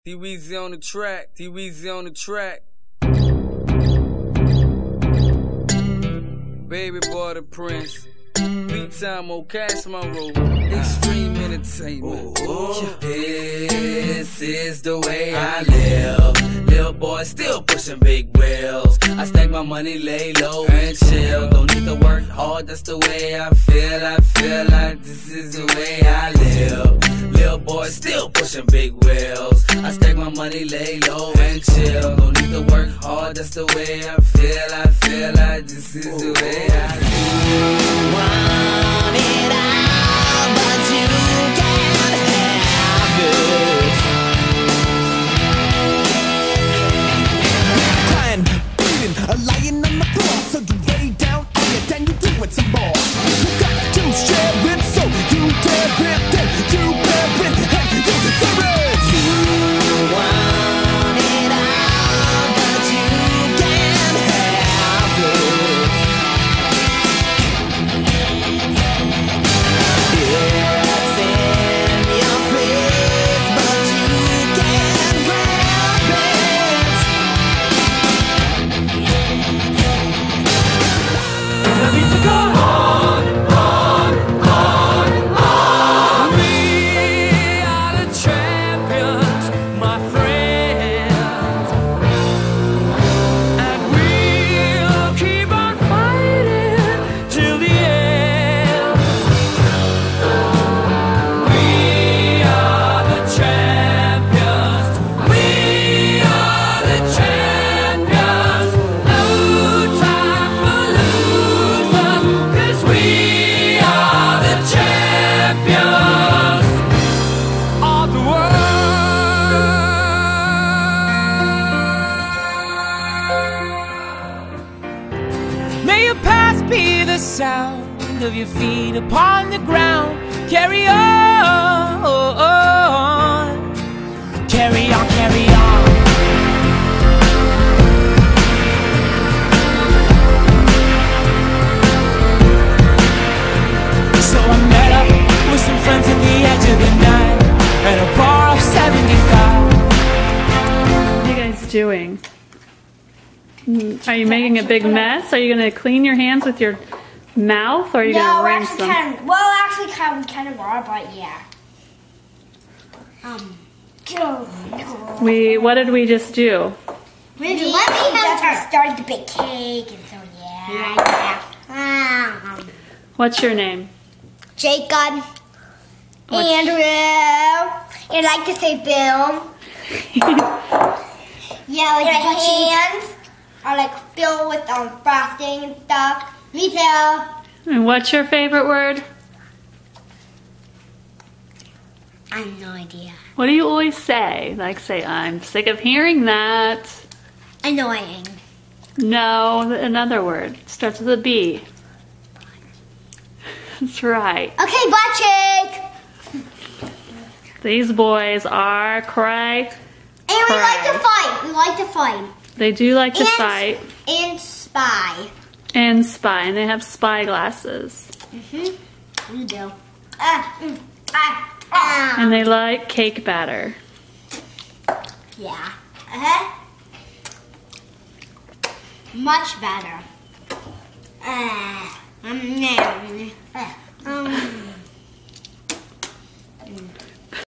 D-Weezy on the track, D-Weezy on the track. Baby boy the Prince. Beat time on Cash Monroe. Extreme entertainment. This is the way I live. Little boy still pushing big wheels. I stack my money, lay low and chill. Don't need to work hard, that's the way I feel. I feel like this is the way I live. Little boy still pushing big wheels. I stack my money, lay low and chill. Don't need to work hard, that's the way I feel. I feel like this is the way I live. Want it all, but you can't have it. Crying, bleeding, lying on the floor. So you lay down on it, then you do it some more. You got to share it, so you dare it, then you bear it, and you deserve it. You want it all, but you can't have it. It's in your face, but you can't grab it. The beats are gone. We are the champions, my friends, and we'll keep on fighting till the end. We are the champions. We are the champions. No time for losers, 'cause we are the champions of the world. May your past be the sound of your feet upon the ground. Carry on, carry on, carry on. So I met up with some friends at the edge of the night at a bar of 75. What are you guys doing? Are you making a big mess? Are you going to clean your hands with your mouth, or are you going to rinse them? Actually, we kind of are, but yeah. What did we just do? We just started to bake cake, and so yeah. What's your name? Jacob, Andrew, and I like to say Bill. Yeah, like my hands are like filled with frosting and stuff. Me too. And what's your favorite word? I have no idea. What do you always say? Like say, I'm sick of hearing that. Annoying. No, another word. Starts with a B. That's right. Okay, butt cheek. These boys are cray. And we like to fight. We like to fight. They do like to fight. And spy. And spy. And they have spy glasses. We do. And they like cake batter. Yeah. Much better.